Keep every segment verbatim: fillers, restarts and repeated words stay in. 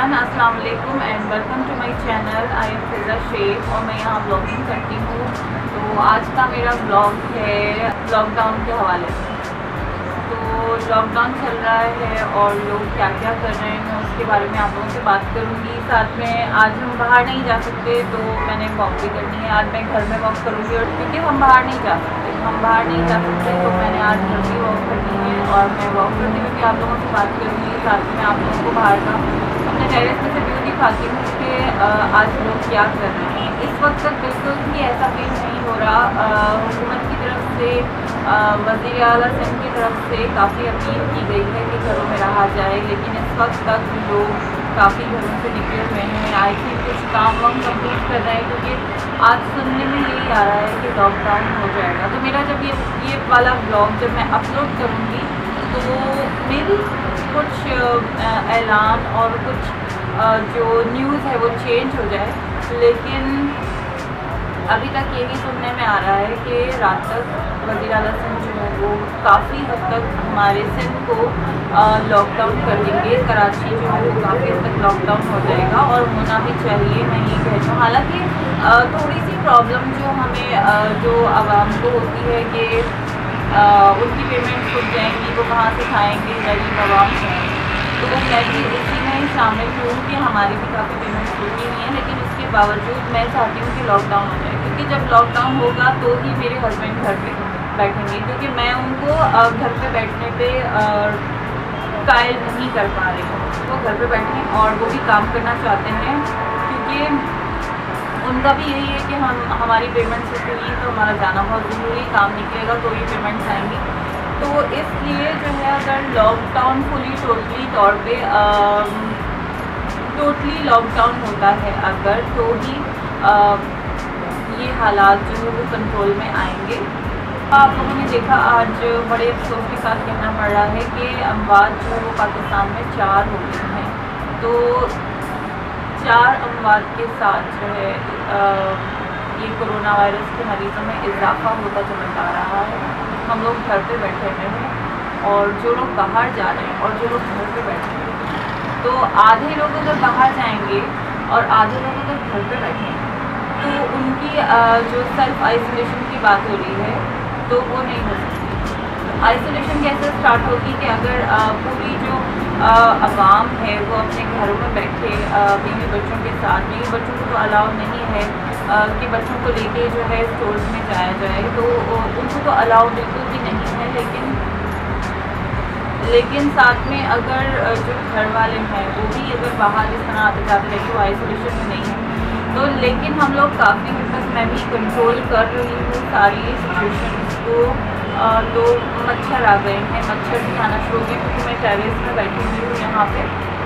Everyone, अस्सलाम वालेकुम and welcome to my channel. I am Fiza Shaikh और मैं यहाँ ब्लॉगिंग करती हूँ। तो आज का मेरा ब्लॉग है लॉकडाउन के हवाले से। तो लॉकडाउन चल रहा है और लोग क्या क्या कर रहे हैं उसके बारे में आप लोगों से बात करूँगी। साथ में आज हम बाहर नहीं जा सकते तो मैंने वॉक भी करनी है। आज मैं घर में वॉक करूँगी और क्योंकि हम बाहर नहीं जा सकते हम बाहर नहीं जा सकते तो मैंने आज घर में वॉक करनी है और मैं वॉक करते हुए आप लोगों से बात करूँगी। साथ में आप लोगों को बाहर का अपने टेरेस में से व्यू दिखाती हूँ कि आज लोग क्या कर रहे हैं। इस वक्त तक बिल्कुल भी ऐसा फील नहीं हो रहा। हुकूमत की तरफ से वज़ीर आला सिंध की तरफ से काफ़ी अपील की गई है कि घरों में रहा जाए, लेकिन इस वक्त तक लोग काफ़ी घरों से निकले हुए हैं। आई थिंक कुछ काम वाम कम्प्लीट कर रहे हैं क्योंकि आज सुनने में यही आ रहा है कि लॉकडाउन हो जाएगा। तो मेरा जब ये ये वाला ब्लॉग जब मैं अपलोड करूँगी तो मेरी कुछ ऐलान और कुछ जो न्यूज़ है वो चेंज हो जाए, लेकिन अभी तक यही सुनने में आ रहा है कि रात तक वज़ीर आला सिंध जो है वो काफ़ी हद तक हमारे सिंध को लॉकडाउन कर देंगे। कराची जो है वो काफ़ी हद तक लॉकडाउन हो जाएगा और होना भी चाहिए, मैं ये कहती हूँ। हालांकि थोड़ी सी प्रॉब्लम जो हमें जो आवाम को होती है कि उनकी पेमेंट छूट जाएंगी, वो कहाँ से खाएँगे गरीब आवाम हैं। तो मैं भी इसी में शामिल हूँ कि हमारी भी काफ़ी पेमेंट छूटी हुई है, लेकिन इसके बावजूद मैं चाहती हूँ कि लॉकडाउन हो जाए, क्योंकि जब लॉकडाउन होगा तो ही मेरे हस्बैंड घर पे बैठेंगे, क्योंकि मैं उनको घर पे बैठने पे कायल नहीं कर पा रही हूँ। वो घर पे बैठें और वो भी काम करना चाहते हैं, क्योंकि उनका भी यही है कि हम हमारी पेमेंट छूटी हुई तो हमारा जाना बहुत ज़रूरी, काम निकलेगा तो ही पेमेंट्स आएंगी। तो इसलिए जो है अगर लॉकडाउन फुली टोटली तौर पे टोटली लॉकडाउन होता है अगर, तो ही आ, ये हालात जो है वो कंट्रोल में आएंगे। आप लोगों ने देखा आज बड़े अफसोस के साथ कहना पड़ रहा है कि अमवात जो है वो पाकिस्तान में चार हो गई हैं। तो चार अमवात के साथ जो है आ, ये कोरोना वायरस के मरीज़ों में इजाफा होता चला जा रहा है। हम लोग घर पे बैठे हुए हैं और जो लोग बाहर जा रहे हैं और जो लोग घर पे बैठे हुए हैं, तो आधे लोग अगर बाहर जाएंगे और आधे लोग अगर घर पे बैठेंगे तो उनकी जो सेल्फ आइसोलेशन की बात हो रही है तो वो नहीं हो सकती। आइसोलेशन कैसे स्टार्ट होगी कि अगर पूरी जो आवाम है वो अपने घरों में बैठे बीवी बच्चों के साथ, बीवी बच्चों को तो अलाउ नहीं है कि बच्चों को लेके जो है स्टोर्स में जाया जाए, तो उनको तो अलाउ बिल्कुल भी नहीं है। लेकिन लेकिन साथ में अगर जो घर वाले हैं वो भी अगर बाहर इस तरह आते जाते रहे तो आइसोलेशन में नहीं है। तो लेकिन हम लोग काफ़ी हद तक मैं भी कंट्रोल कर रही हूँ सारी सिचुएशंस को। तो मच्छर आ गए हैं, मच्छर भी आना शुरू हो गए क्योंकि मैं टेरेस में बैठी हुई हूँ यहाँ पे।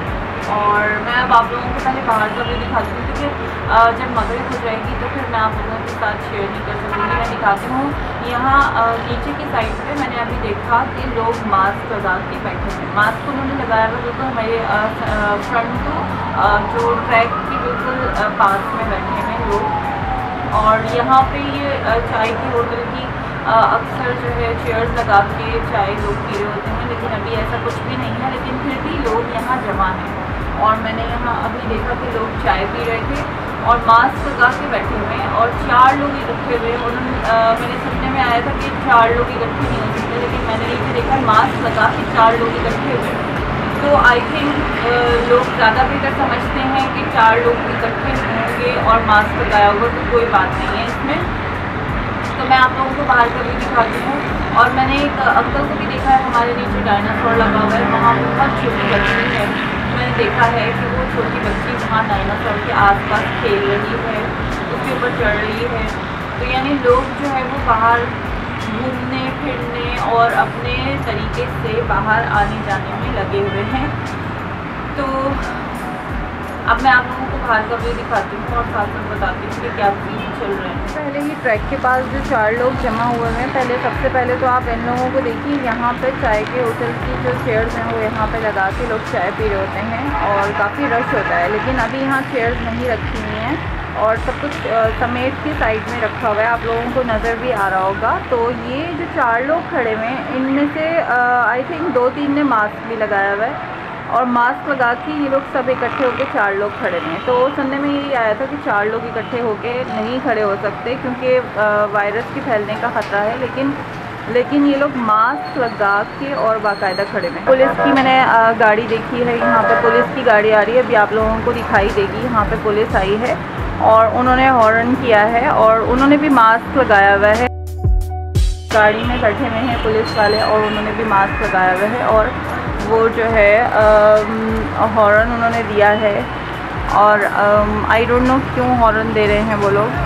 और मैं अब आप लोगों को पहले बाहर का भी दिखाती हूँ, क्योंकि जब मगरिब हो जाएगी तो फिर मैं आप लोगों के साथ शेयर नहीं कर सकूँगी। मैं दिखाती हूँ यहाँ नीचे की साइड पे मैंने अभी देखा कि लोग मास्क लगा के बैठे हैं। मास्क उन्होंने लगाया हुआ बिल्कुल हमारे फ्रंट को जो ट्रैक की बिल्कुल पास में बैठे हैं लोग। और यहाँ पे ये चाय की होटल की अक्सर जो है चेयर्स लगा के चाय लोग पी रहे होते हैं, लेकिन अभी ऐसा कुछ भी नहीं है। लेकिन फिर भी लोग यहाँ जमा हैं और मैंने यहाँ अभी देखा कि लोग चाय पी रहे थे और मास्क लगा के बैठे हुए हैं और चार लोग इकट्ठे हुए। उन्होंने मैंने सुनने में आया था कि चार लोग इकट्ठे नहीं हो सकते, लेकिन मैंने नीचे देखा मास्क लगा के चार लोग इकट्ठे हुए। तो आई थिंक लोग ज़्यादा बेहतर समझते हैं कि चार लोग इकट्ठे होंगे और मास्क लगाया होगा तो कोई बात नहीं है इसमें। तो मैं आप लोगों को बाहर का भी दिखाती हूँ। और मैंने एक अंकल को भी देखा है, हमारे नीचे डायनासोर लगा हुआ है, वहाँ बहुत छोटी बच्ची है। मैंने देखा है कि वो छोटी बच्ची वहाँ डायनासोर के आसपास खेल रही है, उसके ऊपर चढ़ रही है। तो यानी लोग जो है वो बाहर घूमने फिरने और अपने तरीके से बाहर आने जाने में लगे हुए हैं। तो अब मैं आप लोगों को बाहर का व्यू दिखाती हूँ और साथ में बताती हूँ कि क्या चीज़ चल रहे हैं। पहले ही ट्रैक के पास जो चार लोग जमा हुए हैं, पहले सबसे पहले तो आप इन लोगों को देखिए, यहाँ पे चाय के होटल की जो चेयर्स हैं वो यहाँ पे लगा के लोग चाय पी रहे होते हैं और काफ़ी रश होता है। लेकिन अभी यहाँ चेयर्स नहीं रखी हुई हैं और सब कुछ समेट के साइड में रखा हुआ है, आप लोगों को नज़र भी आ रहा होगा। तो ये जो चार लोग खड़े हुए हैं इनमें से आई थिंक दो तीन ने मास्क भी लगाया हुआ है और मास्क लगा के ये लोग सब इकट्ठे होके चार लोग खड़े हैं। तो सुनने में यही आया था कि चार लोग इकट्ठे होके नहीं खड़े हो सकते क्योंकि वायरस के फैलने का ख़तरा है, लेकिन लेकिन ये लोग मास्क लगा के और बाकायदा खड़े हैं। पुलिस की मैंने गाड़ी देखी है, यहाँ पे पुलिस की गाड़ी आ रही है, अभी आप लोगों को दिखाई देगी। यहाँ पे पुलिस आई है और उन्होंने हॉर्न किया है और उन्होंने भी मास्क लगाया हुआ है। गाड़ी में बैठे हुए हैं पुलिस वाले और उन्होंने भी मास्क लगाया हुआ है और वो जो है हॉर्न उन्होंने दिया है और आई डोंट नो क्यों हॉर्न दे रहे हैं वो लोग।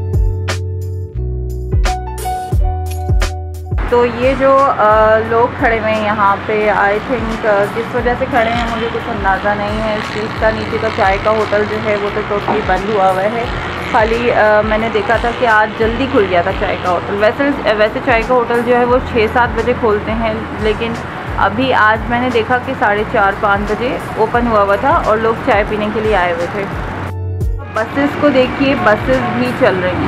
तो ये जो आ, लोग खड़े हुए हैं यहाँ पे, आई थिंक किस वजह से खड़े हैं मुझे कुछ अंदाज़ा नहीं है इस चीज़ का। नीचे का चाय का होटल जो है वो तो टोटली बंद हुआ हुआ है। खाली आ, मैंने देखा था कि आज जल्दी खुल गया था चाय का होटल। वैसे वैसे चाय का होटल जो है वो छः सात बजे खोलते हैं, लेकिन अभी आज मैंने देखा कि साढ़े चार पाँच बजे ओपन हुआ हुआ था और लोग चाय पीने के लिए आए हुए थे। बसेस को देखिए, बसेस भी चल रही हैं।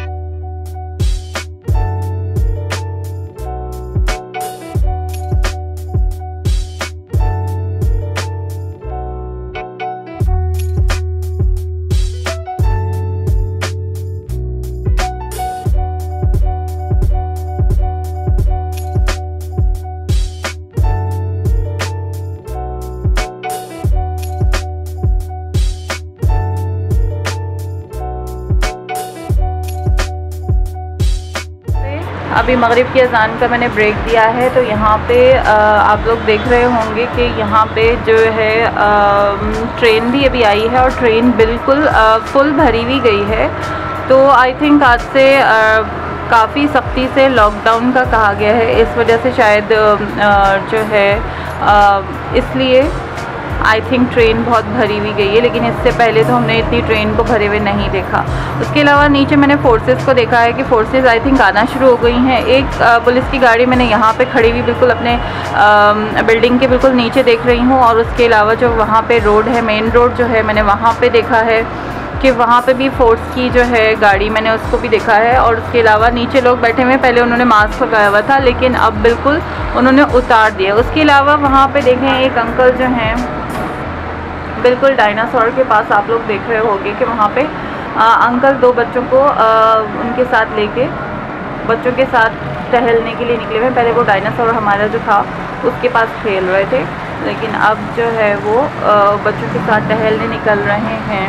अभी मगरिब की अज़ान का मैंने ब्रेक दिया है, तो यहाँ पे आ, आप लोग देख रहे होंगे कि यहाँ पे जो है आ, ट्रेन भी अभी आई है और ट्रेन बिल्कुल आ, फुल भरी हुई गई है। तो आई थिंक आज से काफ़ी सख्ती से लॉकडाउन का कहा गया है, इस वजह से शायद आ, जो है आ, इसलिए आई थिंक ट्रेन बहुत भरी हुई गई है, लेकिन इससे पहले तो हमने इतनी ट्रेन को भरे हुए नहीं देखा। उसके अलावा नीचे मैंने फोर्सेस को देखा है कि फोर्सेस आई थिंक आना शुरू हो गई हैं। एक आ, पुलिस की गाड़ी मैंने यहाँ पे खड़ी हुई बिल्कुल अपने आ, बिल्डिंग के बिल्कुल नीचे देख रही हूँ, और उसके अलावा जो वहाँ पे रोड है, मेन रोड जो है, मैंने वहाँ पे देखा है कि वहाँ पे भी फोर्स की जो है गाड़ी मैंने उसको भी देखा है। और उसके अलावा नीचे लोग बैठे हुए, पहले उन्होंने मास्क लगाया हुआ था लेकिन अब बिल्कुल उन्होंने उतार दिया। उसके अलावा वहाँ पे देखें एक अंकल जो हैं बिल्कुल डायनासोर के पास, आप लोग देख रहे होंगे कि वहाँ पे आ, अंकल दो बच्चों को आ, उनके साथ लेके बच्चों के साथ टहलने के लिए निकले हुए। पहले वो डायनासोर हमारा जो था उसके पास खेल रहे थे, लेकिन अब जो है वो आ, बच्चों के साथ टहलने निकल रहे हैं।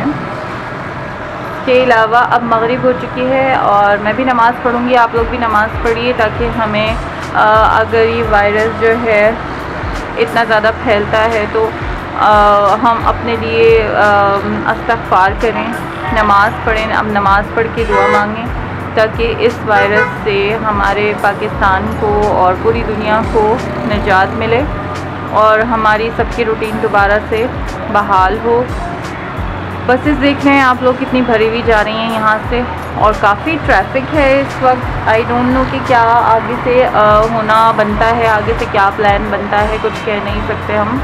के अलावा अब मगरिब हो चुकी है और मैं भी नमाज़ पढ़ूँगी, आप लोग भी नमाज़ पढ़िए ताकि हमें आ, अगर ये वायरस जो है इतना ज़्यादा फैलता है तो आ, हम अपने लिए इस्तग़फ़ार करें, नमाज़ पढ़ें। अब नमाज़ पढ़ के दुआ मांगें ताकि इस वायरस से हमारे पाकिस्तान को और पूरी दुनिया को निजात मिले और हमारी सबकी रूटीन दोबारा से बहाल हो। बसेस देख रहे हैं आप लोग कितनी भरी हुई जा रही हैं यहाँ से, और काफ़ी ट्रैफिक है इस वक्त। आई डोंट नो कि क्या आगे से आ, होना बनता है, आगे से क्या प्लान बनता है, कुछ कह नहीं सकते हम।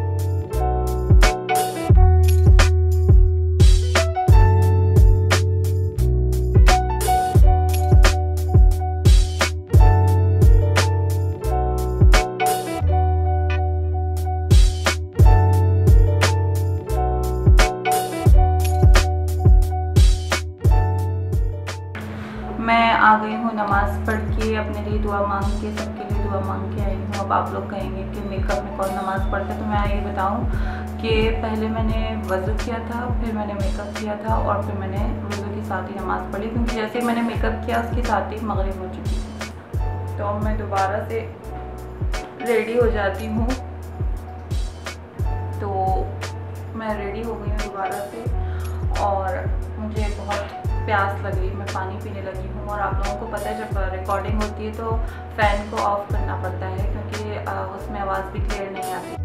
मैं आ गई हूँ नमाज़ पढ़ के, अपने लिए दुआ मांग के, सबके लिए दुआ मांग के आई हूँ। अब आप लोग कहेंगे कि मेकअप में कौन नमाज़ पढ़ता है, तो मैं ये बताऊँ कि पहले मैंने वज़ू किया था, फिर मैंने मेकअप किया था और फिर मैंने वज़ू के साथ ही नमाज़ पढ़ी, क्योंकि जैसे ही मैंने मेकअप किया उसके साथ ही मगरिब हो चुकी थी। तो अब मैं दोबारा से रेडी हो जाती हूँ। तो मैं रेडी हो गई हूँ दोबारा से और मुझे बहुत प्यास लग रही, मैं पानी पीने लगी हूँ। और आप लोगों को पता है जब रिकॉर्डिंग होती है तो फ़ैन को ऑफ़ करना पड़ता है क्योंकि उसमें आवाज़ भी क्लियर नहीं आती।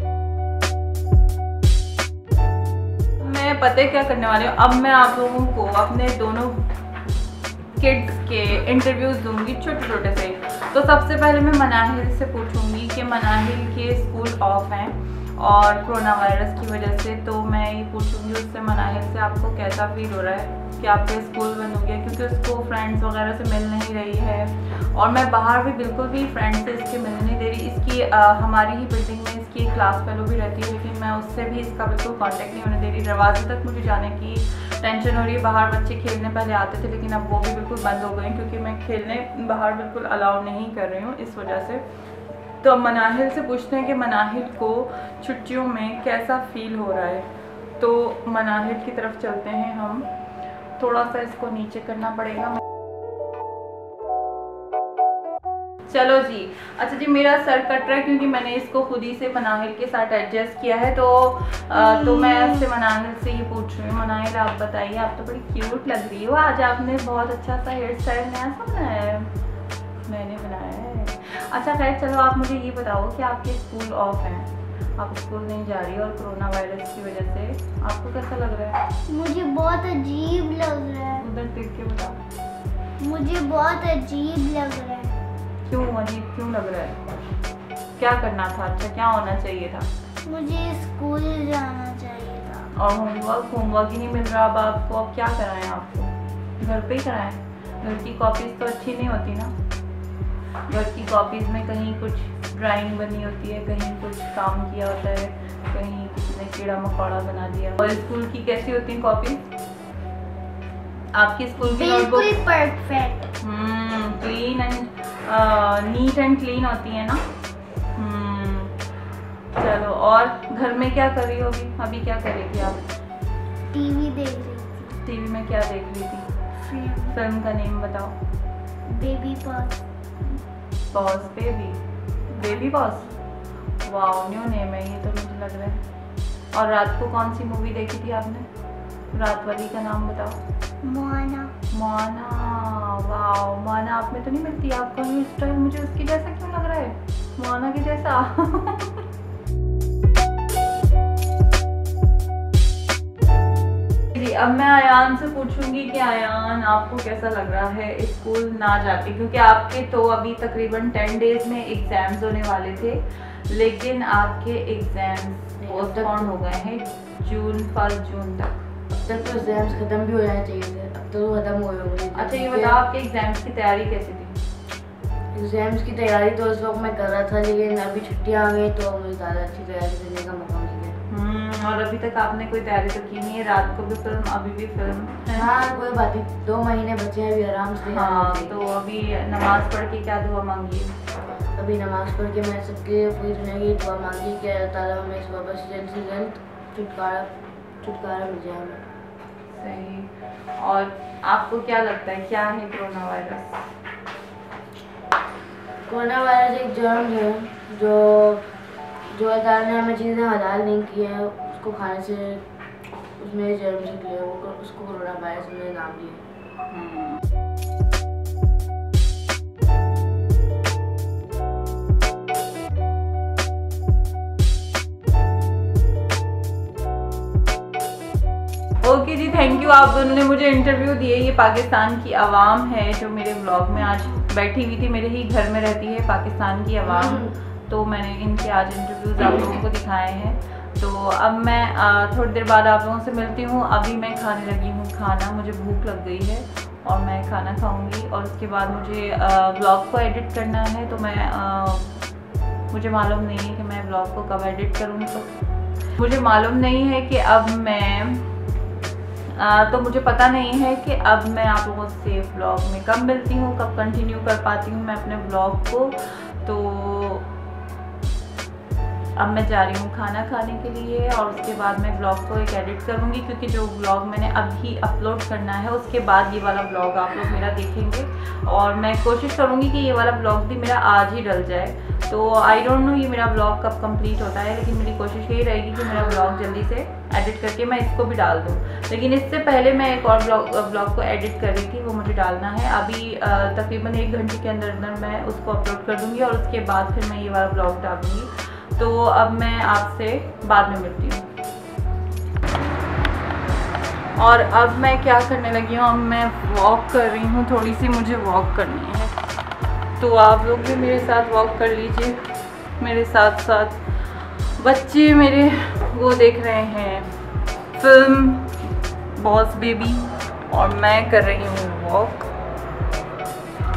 मैं पता है क्या करने वाली हूँ, अब मैं आप लोगों को अपने दोनों किड्स के इंटरव्यूज़ दूंगी छोटे छोटे से। तो सबसे पहले मैं मनाहिल से पूछूंगी कि मनाहिल के स्कूल ऑफ हैं और कोरोना वायरस की वजह से, तो मैं ये पूछूंगी उससे मनाहिल से आपको कैसा फील हो रहा है कि आपका स्कूल बंद हो गया, क्योंकि उसको फ्रेंड्स वगैरह से मिल नहीं रही है और मैं बाहर भी बिल्कुल भी फ्रेंड्स से इसके मिलने नहीं दे रही। इसकी आ, हमारी ही बिल्डिंग में इसकी एक क्लास फेलो भी रहती है, लेकिन मैं उससे भी इसका बिल्कुल कांटेक्ट नहीं होने दे रही। दरवाजे तक मुझे जाने की टेंशन हो रही है। बाहर बच्चे खेलने पहले आते थे, लेकिन अब वो भी बिल्कुल बंद हो गए क्योंकि मैं खेलने बाहर बिल्कुल अलाउ नहीं कर रही हूँ इस वजह से। तो अब मनाहिल से पूछते हैं कि मनाहिल को छुट्टियों में कैसा फील हो रहा है। तो मनाहिल की तरफ चलते हैं हम। थोड़ा सा इसको नीचे करना पड़ेगा। चलो जी। अच्छा जी, मेरा सर कट रहा है क्योंकि मैंने इसको खुद ही से मनाहिल के साथ एडजस्ट किया है। तो आ, तो मैं इससे मनाहिल से ये पूछ रही हूँ, मनाहिल आप बताइए, आप तो बड़ी क्यूट लग रही हो आज। आपने बहुत अच्छा सा हेयर स्टाइल नया सा बनाया है। मैंने बनाया है। अच्छा खैर चलो, आप मुझे ये बताओ कि आपके स्कूल ऑफ हैं, आप स्कूल नहीं जा रही और कोरोना वायरस की वजह से आपको कैसा लग रहा है? मुझे बहुत अजीब लग रहा है। उधर देख के बताओ। मुझे बहुत अजीब लग रहा है। क्यों अजीब क्यों लग रहा है? क्या करना था? अच्छा क्या होना चाहिए था? मुझे स्कूल जाना चाहिए था। और होमवर्क होमवर्क ही नहीं मिल रहा अब आपको। अब क्या कराएं आपको? घर पे ही कराएं? घर की कॉपीज तो अच्छी नहीं होती ना। घर की कॉपीज में कहीं कुछ ड्राइंग बनी होती है, कहीं कुछ काम किया होता है, कहीं किसी ने कीड़ा मकोड़ा बना दिया। और स्कूल की कैसी होती है कॉपीज? आपकी स्कूल की नोटबुक बिल्कुल perfect, hmm clean and neat and clean होती है ना। हम्म चलो, और घर में क्या कर रही हो अभी? अभी क्या कर रही थी आप? टीवी देख रही थी। टीवी में क्या देख रही थी? फिल्म। फिल्म का नेम बताओ। Baby boss. Boss baby baby boss. Wow, new name है ये तो मुझे लग रहा है। और रात को कौन सी मूवी देखी थी आपने? रात वाली का नाम बताओ। मोआना। मोआना। वाओ, मोआना आप में तो नहीं मिलती। आपका हेयर स्टाइल मुझे उसके जैसा क्यों लग रहा है? मोआना के जैसा। जी, अब मैं आयान से पूछूंगी कि आयान आपको कैसा लग रहा है स्कूल ना जाके, क्योंकि आपके तो अभी तकरीबन टेन डेज में एग्जाम्स होने वाले थे, लेकिन आपके एग्जाम्स पोस्टपोन हो गए हैं जून फर्स्ट जून तक। अब तक तो एग्जाम्स खत्म भी हो जाने चाहिए थे, अब तो खत्म हो गए। अच्छा ये बताओ, आपके एग्जाम्स की तैयारी कैसी थी? एग्जाम्स की तैयारी तो उस वक्त मैं कर रहा था, लेकिन अभी छुट्टियाँ आ गई तो मुझे ज़्यादा अच्छी तैयारी करने का मौका मिल गया। हम्म और अभी तक आपने कोई तैयारी तो की नहीं है? रात को भी फिल्म, अभी भी फिल्म है। हाँ कोई बात नहीं, दो महीने बचे हैं अभी आराम से। हाँ, तो अभी नमाज पढ़ के क्या दुआ मांगी? अभी नमाज पढ़ के मैं सबके पूरी दुनिया की दुआ मांगी कि अल्लाह ताला हमें इस वबा से जल्द से जल्द छुटकारा छुटकारा मिल जाए हमें। सही। और आपको क्या लगता है क्या है कोरोना वायरस? कोरोना वायरस एक जर्म है जो जो अल्लाह ताला ने हमें चीज़ें हलाल नहीं की है, उसको खाने से उसमें जर्म निकले, वो उसको कोरोना वायरस ने नाम दिया। ओके जी, थैंक यू। आप दोनों ने मुझे इंटरव्यू दिए। ये पाकिस्तान की आवाम है जो मेरे व्लॉग में आज बैठी हुई थी। मेरे ही घर में रहती है पाकिस्तान की आवाम, तो मैंने इनके आज इंटरव्यूज़ आप लोगों को दिखाए हैं। तो अब मैं थोड़ी देर बाद आप लोगों से मिलती हूँ। अभी मैं खाने लगी हूँ खाना, मुझे भूख लग गई है और मैं खाना खाऊँगी। और उसके बाद मुझे व्लॉग को एडिट करना है, तो मैं आ, मुझे मालूम नहीं है कि मैं व्लॉग को कब एडिट करूँ। तो मुझे मालूम नहीं है कि अब मैं आ, तो मुझे पता नहीं है कि अब मैं आप लोगों से व्लॉग में कब मिलती हूँ, कब कंटिन्यू कर पाती हूँ मैं अपने व्लॉग को। तो अब मैं जा रही हूँ खाना खाने के लिए और उसके बाद मैं ब्लॉग को एक एडिट करूँगी, क्योंकि जो ब्लॉग मैंने अभी अपलोड करना है उसके बाद ये वाला ब्लॉग आप लोग मेरा देखेंगे। और मैं कोशिश करूँगी कि ये वाला ब्लॉग भी मेरा आज ही डल जाए। तो आई डोंट नो ये मेरा ब्लॉग कब कंप्लीट होता है, लेकिन मेरी कोशिश यही रहेगी कि मेरा ब्लॉग जल्दी से एडिट करके मैं इसको भी डाल दूँ। लेकिन इससे पहले मैं एक और ब्लॉग ब्लॉग को एडिट कर रही थी, वो मुझे डालना है। अभी तकरीबन एक घंटे के अंदर अंदर मैं उसको अपलोड कर दूँगी और उसके बाद फिर मैं ये वाला ब्लॉग डालूँगी। तो अब मैं आपसे बाद में मिलती हूँ। और अब मैं क्या करने लगी हूँ, अब मैं वॉक कर रही हूँ, थोड़ी सी मुझे वॉक करनी है। तो आप लोग भी मेरे साथ वॉक कर लीजिए। मेरे साथ साथ बच्चे मेरे वो देख रहे हैं फिल्म बॉस बेबी और मैं कर रही हूँ वॉक।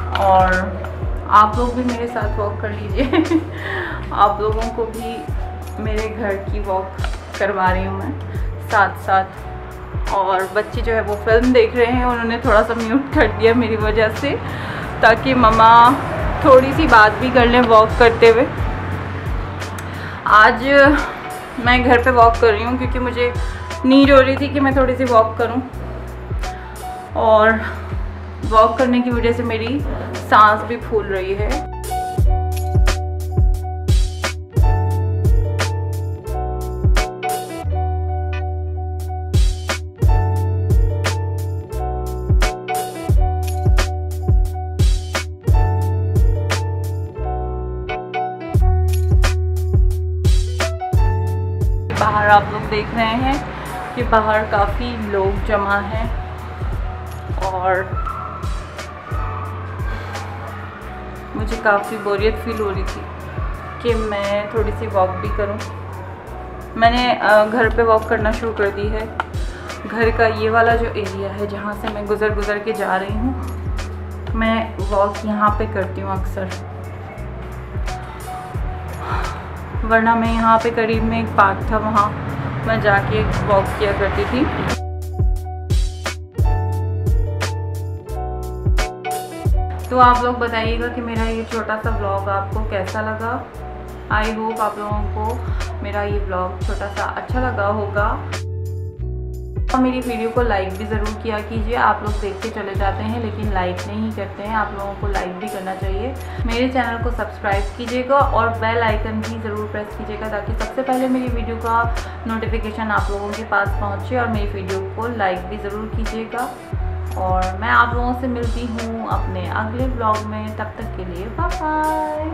और आप लोग भी मेरे साथ वॉक कर लीजिए। आप लोगों को भी मेरे घर की वॉक करवा रही हूँ मैं साथ साथ। और बच्चे जो है वो फिल्म देख रहे हैं, उन्होंने थोड़ा सा म्यूट कर दिया मेरी वजह से, ताकि मम्मा थोड़ी सी बात भी कर लें वॉक करते हुए। आज मैं घर पे वॉक कर रही हूँ क्योंकि मुझे नीड हो रही थी कि मैं थोड़ी सी वॉक करूँ, और वॉक करने की वजह से मेरी सांस भी फूल रही है। बाहर आप लोग देख रहे हैं कि बाहर काफ़ी लोग जमा हैं, और मुझे काफ़ी बोरियत फील हो रही थी कि मैं थोड़ी सी वॉक भी करूं। मैंने घर पे वॉक करना शुरू कर दी है। घर का ये वाला जो एरिया है जहाँ से मैं गुज़र गुज़र के जा रही हूँ, मैं वॉक यहाँ पे करती हूँ अक्सर, वरना मैं यहाँ पे करीब में एक पार्क था, वहाँ मैं जाके वॉक किया करती थी। तो आप लोग बताइएगा कि मेरा ये छोटा सा व्लॉग आपको कैसा लगा। आई होप आप लोगों को मेरा ये व्लॉग छोटा सा अच्छा लगा होगा, और मेरी वीडियो को लाइक भी ज़रूर किया कीजिए। आप लोग देख के चले जाते हैं लेकिन लाइक नहीं करते हैं, आप लोगों को लाइक भी करना चाहिए। मेरे चैनल को सब्सक्राइब कीजिएगा और बेल आइकन भी ज़रूर प्रेस कीजिएगा, ताकि सबसे पहले मेरी वीडियो का नोटिफिकेशन आप लोगों के पास पहुंचे। और मेरी वीडियो को लाइक भी ज़रूर कीजिएगा, और मैं आप लोगों से मिलती हूँ अपने अगले ब्लॉग में। तब तक के लिए बाय बाय।